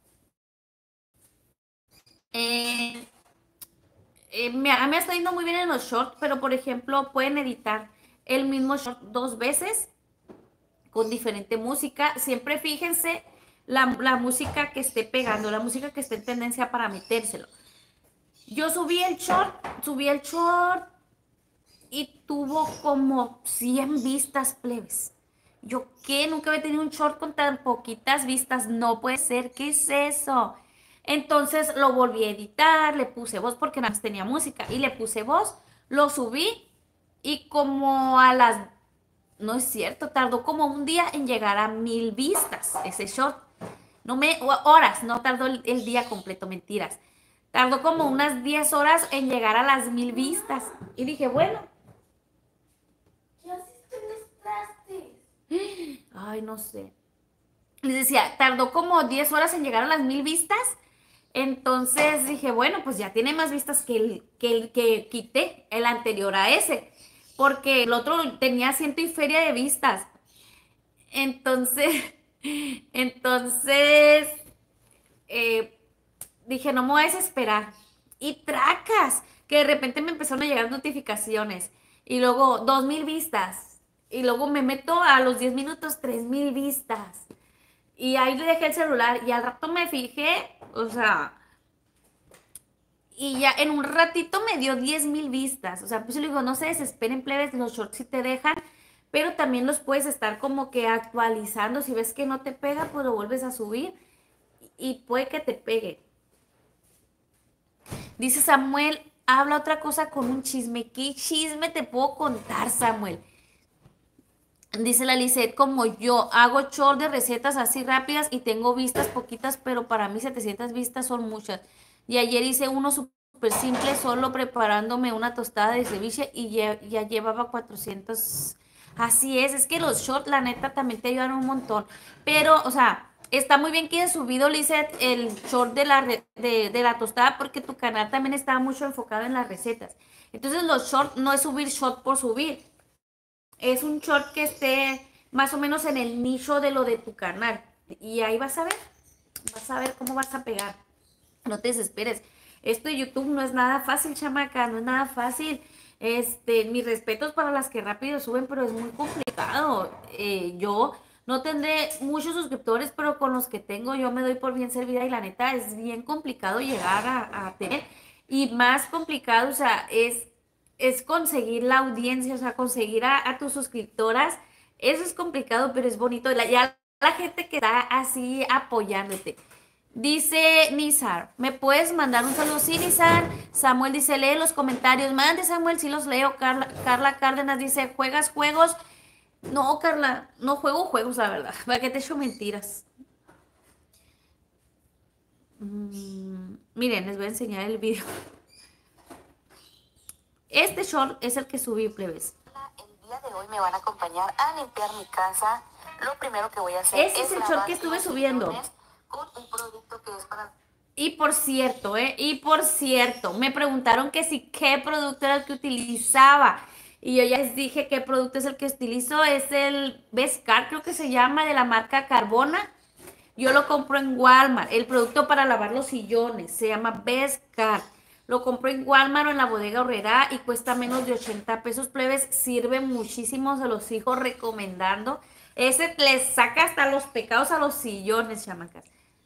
Eh, eh, me, me está yendo muy bien en los shorts, pero por ejemplo pueden editar el mismo short dos veces con diferente música. Siempre fíjense la, la música que esté pegando, la música que esté en tendencia para metérselo. Yo subí el short, subí el short y tuvo como cien vistas, plebes. Yo, ¿qué? Nunca había tenido un short con tan poquitas vistas. No puede ser, ¿qué es eso? Entonces lo volví a editar, le puse voz porque nada más tenía música y le puse voz, lo subí y como a las, no es cierto, tardó como un día en llegar a mil vistas ese short. No me, horas, no tardó el, el día completo, mentiras. Tardó como unas diez horas en llegar a las mil vistas. Y dije, bueno, ¿qué haces con los trastes? Ay, no sé. Les decía, tardó como diez horas en llegar a las mil vistas. Entonces dije, bueno, pues ya tiene más vistas que el que, el que quité, el anterior a ese. porque el otro tenía ciento y feria de vistas. Entonces, entonces, eh, dije, no me voy a desesperar. Y tracas, que de repente me empezaron a llegar notificaciones. Y luego, dos mil vistas. Y luego me meto a los diez minutos, tres mil vistas. Y ahí le dejé el celular. Y al rato me fijé, o sea, y ya en un ratito me dio diez mil vistas. O sea, pues yo le digo, no se desesperen, plebes, los shorts sí te dejan, pero también los puedes estar como que actualizando. Si ves que no te pega, pues lo vuelves a subir y puede que te pegue. Dice Samuel, habla otra cosa con un chisme. ¿Qué chisme te puedo contar, Samuel? Dice la Lisette, como yo hago short de recetas así rápidas y tengo vistas poquitas, pero para mí setecientas vistas son muchas. Y ayer hice uno súper simple, solo preparándome una tostada de ceviche y ya, ya llevaba cuatrocientos. Así es, es que los shorts, la neta, también te ayudan un montón. Pero, o sea, está muy bien que hayas subido, Lisette, el short de la, de, de la tostada porque tu canal también estaba mucho enfocado en las recetas. Entonces, los shorts no es subir short por subir, es un short que esté más o menos en el nicho de lo de tu canal. Y ahí vas a ver, vas a ver cómo vas a pegar. No te desesperes. Esto de YouTube no es nada fácil, chamaca, no es nada fácil. Este, mis respetos para las que rápido suben, pero es muy complicado. Eh, yo no tendré muchos suscriptores, pero con los que tengo yo me doy por bien servida y la neta es bien complicado llegar a, a tener. Y más complicado, o sea, es es conseguir la audiencia, o sea, conseguir a, a tus suscriptoras. Eso es complicado, pero es bonito. La, ya la gente que está así apoyándote. Dice Nizar, ¿me puedes mandar un saludo? Sí, Nizar. Samuel dice, lee los comentarios. Mande, Samuel, sí los leo. Carla, Carla Cárdenas dice, ¿juegas juegos? No, Carla, no juego juegos, la verdad. ¿Para qué te echo mentiras? Mm, miren, les voy a enseñar el video. Este short es el que subí, plebes. El día de hoy me van a acompañar a limpiar mi casa. Lo primero que voy a hacer Ese es es el short que estuve subiendo. Con un producto que es para... Y por cierto, ¿eh? Y por cierto, me preguntaron que si qué producto era el que utilizaba. Y yo ya les dije qué producto es el que utilizo. Es el Beskar, creo que se llama, de la marca Carbona. Yo lo compro en Walmart. El producto para lavar los sillones se llama Beskar. Lo compro en Walmart o en la bodega Horrera y cuesta menos de ochenta pesos, plebes. Sirve muchísimo, se los sigo recomendando. Ese les saca hasta los pecados a los sillones, chamacas.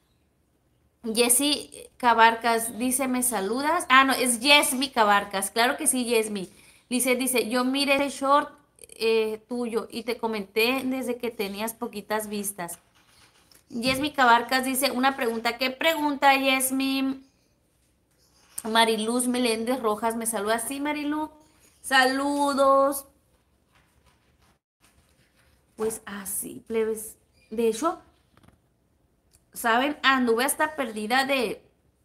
Jessy Cabarcas dice, ¿me saludas? Ah, no, es Yesmi Cabarcas. Claro que sí, Yesmi. Dice, dice, yo miré el short eh, tuyo y te comenté desde que tenías poquitas vistas. Yesmi Cabarcas dice, una pregunta. ¿Qué pregunta, Yesmi? Mariluz Meléndez Rojas me saluda. Sí, Marilu. Saludos. Pues así, plebes. De hecho, ¿saben? Anduve hasta perdida de...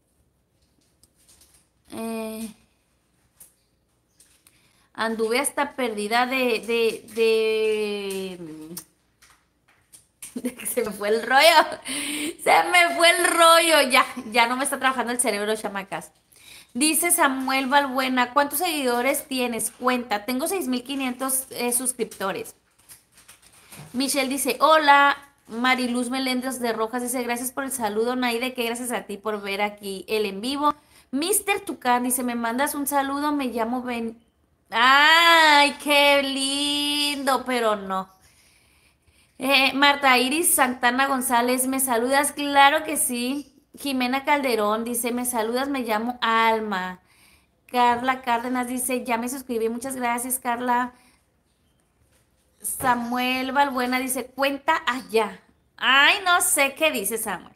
Eh, anduve hasta perdida de... de, de se me fue el rollo. Se me fue el rollo. Ya, ya no me está trabajando el cerebro, chamacas. Dice Samuel Balbuena, ¿cuántos seguidores tienes? Cuenta, tengo seis mil quinientos eh, suscriptores. Michelle dice, hola. Mariluz Meléndez de Rojas dice, gracias por el saludo, Naide, que gracias a ti por ver aquí el en vivo. mister Tucán dice, me mandas un saludo, me llamo Ben. Ay, qué lindo, pero no. Eh, Marta Iris Santana González, ¿me saludas? Claro que sí. Jimena Calderón dice, me saludas, me llamo Alma. Carla Cárdenas dice, ya me suscribí, muchas gracias, Carla. Samuel Balbuena dice, cuenta allá. Ay, no sé qué dice Samuel.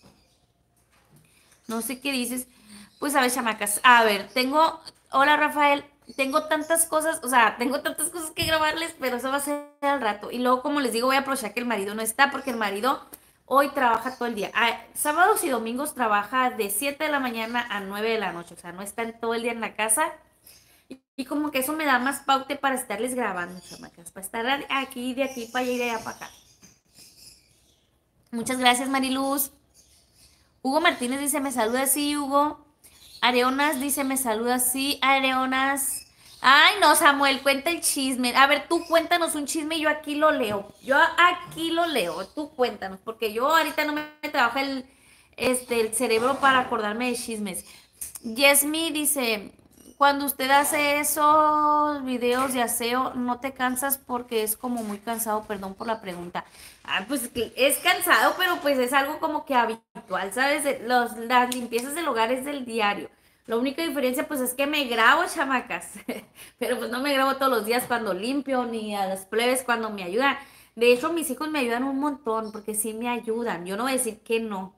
No sé qué dices. Pues a ver, chamacas. A ver, tengo. Hola, Rafael. Tengo tantas cosas, o sea, tengo tantas cosas que grabarles, pero eso va a ser al rato. Y luego, como les digo, voy a aprovechar que el marido no está, porque el marido hoy trabaja todo el día. Ah, sábados y domingos trabaja de siete de la mañana a nueve de la noche. O sea, no está todo el día en la casa. Y, y como que eso me da más paute para estarles grabando, chamacas. Para estar aquí, de aquí, para allá y de allá para acá. Muchas gracias, Mariluz. Hugo Martínez dice, me saluda, sí, Hugo. Areonas dice, me saluda, sí, Areonas. Ay, no, Samuel, cuenta el chisme. A ver, tú cuéntanos un chisme y yo aquí lo leo. Yo aquí lo leo. Tú cuéntanos, porque yo ahorita no me trabaja el, este, el cerebro para acordarme de chismes. Yesmi dice, cuando usted hace esos videos de aseo, ¿no te cansas porque es como muy cansado? Perdón por la pregunta. Ah, pues que es cansado, pero pues es algo como que habitual, ¿sabes? De- Los, las limpiezas del hogar es del diario. La única diferencia pues es que me grabo, chamacas, pero pues no me grabo todos los días cuando limpio, ni a las plebes cuando me ayudan. De hecho, mis hijos me ayudan un montón porque sí me ayudan. Yo no voy a decir que no.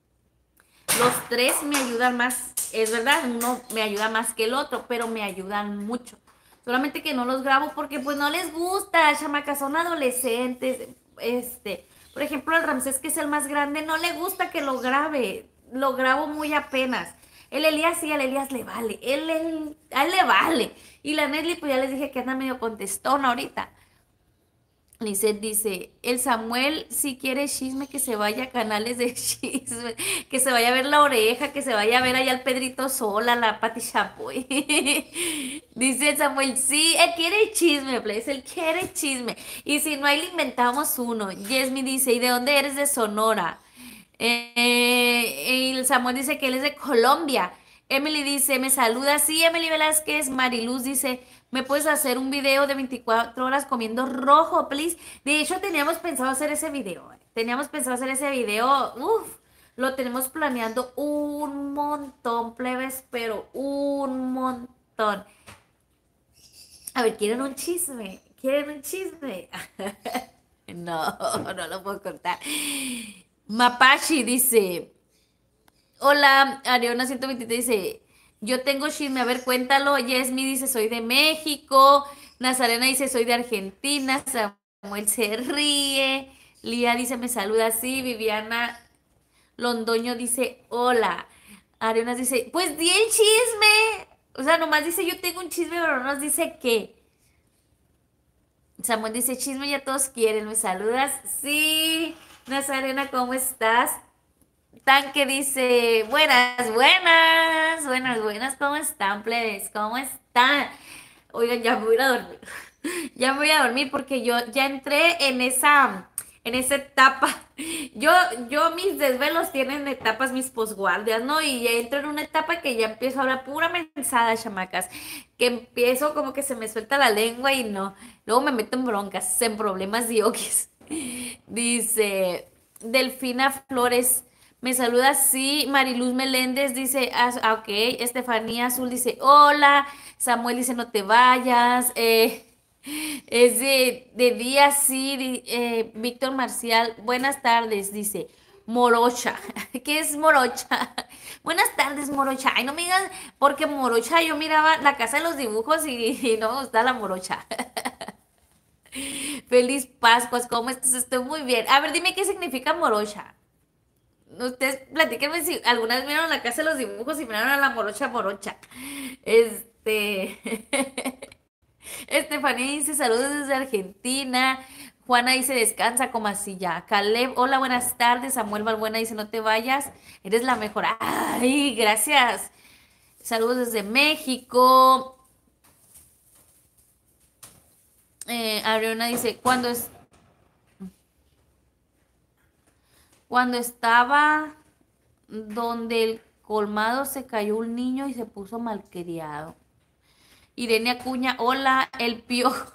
Los tres me ayudan más, es verdad, uno me ayuda más que el otro, pero me ayudan mucho. Solamente que no los grabo porque pues no les gusta, chamacas, son adolescentes. Este, por ejemplo, el Ramsés, que es el más grande, no le gusta que lo grabe. Lo grabo muy apenas. El Elías sí, al Elías le vale. Él, él- a él le vale. Y la Nesli, pues ya les dije que anda medio contestona ahorita. Lizeth dice, el Samuel si quiere chisme que se vaya a canales de chisme, que se vaya a ver La Oreja, que se vaya a ver allá al Pedrito Sola, la Pati Chapoy. Dice el Samuel, sí, él quiere chisme, please, él quiere chisme. Y si no hay, le inventamos uno. Yesmi dice, ¿y de dónde eres? De Sonora. Eh, y el Samuel dice que él es de Colombia. Emily dice, me saluda. Sí, Emily Velázquez. Mariluz dice, ¿me puedes hacer un video de veinticuatro horas comiendo rojo, please? De hecho, teníamos pensado hacer ese video. eh. Teníamos pensado hacer ese video. Uf, lo tenemos planeando un montón, plebes, pero un montón. A ver, ¿quieren un chisme? ¿Quieren un chisme? No, no lo puedo contar. Mapachi dice, hola, Ariona ciento veintitrés dice, yo tengo chisme, a ver, cuéntalo. Yesmi dice, soy de México. Nazarena dice, soy de Argentina. Samuel se ríe. Lía dice, me saluda así. Viviana Londoño dice, hola. Ariona dice, pues di el chisme. O sea, nomás dice, yo tengo un chisme, pero no nos dice qué. Samuel dice, chisme ya todos quieren, ¿me saludas? Sí. Nazarena, ¿cómo estás? Tanque dice, buenas, buenas, buenas, buenas, ¿cómo están, plebes? ¿Cómo están? Oigan, ya me voy a dormir. Ya me voy a dormir porque yo ya entré en esa, en esa etapa. Yo, yo mis desvelos tienen etapas, mis posguardias, ¿no? Y ya entro en una etapa que ya empiezo a hablar pura mensada, chamacas. Que empiezo como que se me suelta la lengua y no. Luego me meto en broncas, en problemas diokis. Dice Delfina Flores. Me saluda, sí. Mariluz Meléndez dice, ah, ah, ok. Estefanía Azul dice, hola. Samuel dice, no te vayas. Eh, es de, de día, sí. di- eh, Víctor Marcial, buenas tardes, dice. Morocha. ¿Qué es Morocha? Buenas tardes, Morocha. Ay, no me digas, porque Morocha, yo miraba la casa de los dibujos y, y no me gusta la Morocha. Feliz Pascuas, ¿cómo estás? Estoy muy bien. A ver, dime qué significa Morocha. Ustedes platíquenme si alguna vez vieron la casa de los dibujos y miraron a la morocha morocha. Este. Estefanía dice saludos desde Argentina. Juana dice descansa como así ya. Caleb, hola, buenas tardes. Samuel Balbuena dice no te vayas. Eres la mejor. Ay, gracias. Saludos desde México. Eh, Ariana dice, cuando es, cuando estaba donde el colmado se cayó un niño y se puso malcriado. Irene Acuña, hola, el piojo.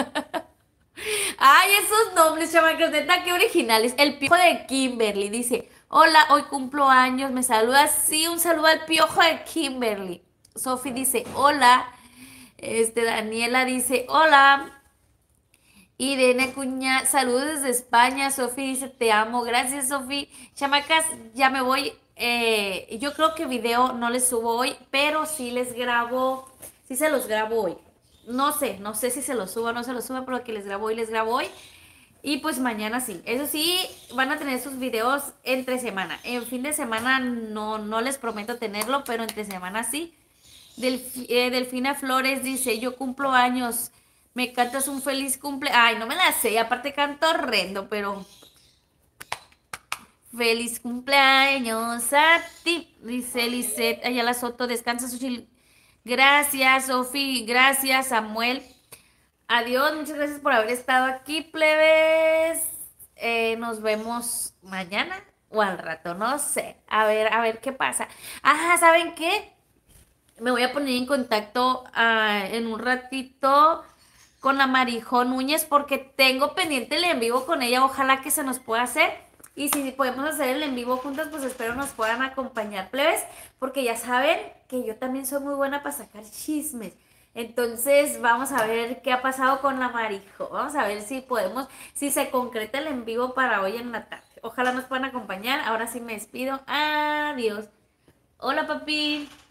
Ay, esos nombres, chamacos, neta, qué originales. El piojo de Kimberly dice, hola, hoy cumplo años, me saluda. Sí, un saludo al piojo de Kimberly. Sofi dice, hola. Este, Daniela dice, hola. Irene Acuña, saludos desde España. Sofi dice, te amo. Gracias, Sofi. Chamacas, ya me voy. Eh, yo creo que video no les subo hoy, pero sí les grabo, sí se los grabo hoy. No sé, no sé si se los subo o no se los subo, pero que les grabo hoy, les grabo hoy. Y pues mañana sí. Eso sí, van a tener sus videos entre semana. En fin de semana no, no les prometo tenerlo, pero entre semana sí. Delf- eh, Delfina Flores dice, yo cumplo años, me cantas un feliz cumple. Ay, no me la sé, aparte canto horrendo, pero feliz cumpleaños a ti, dice Lisette Ayala Soto, descansa Xochitl Gracias, Sofi. Gracias, Samuel. Adiós, muchas gracias por haber estado aquí, plebes. Eh, nos vemos mañana o al rato, no sé. A ver, a ver qué pasa. Ajá, ¿saben qué? Me voy a poner en contacto ah, en un ratito con la Marijó Núñez porque tengo pendiente el en vivo con ella. Ojalá que se nos pueda hacer. Y si podemos hacer el en vivo juntas, pues espero nos puedan acompañar, plebes, porque ya saben que yo también soy muy buena para sacar chismes. Entonces, vamos a ver qué ha pasado con la Marijo. Vamos a ver si podemos, si se concreta el en vivo para hoy en la tarde. Ojalá nos puedan acompañar. Ahora sí me despido. Adiós. Hola, papi.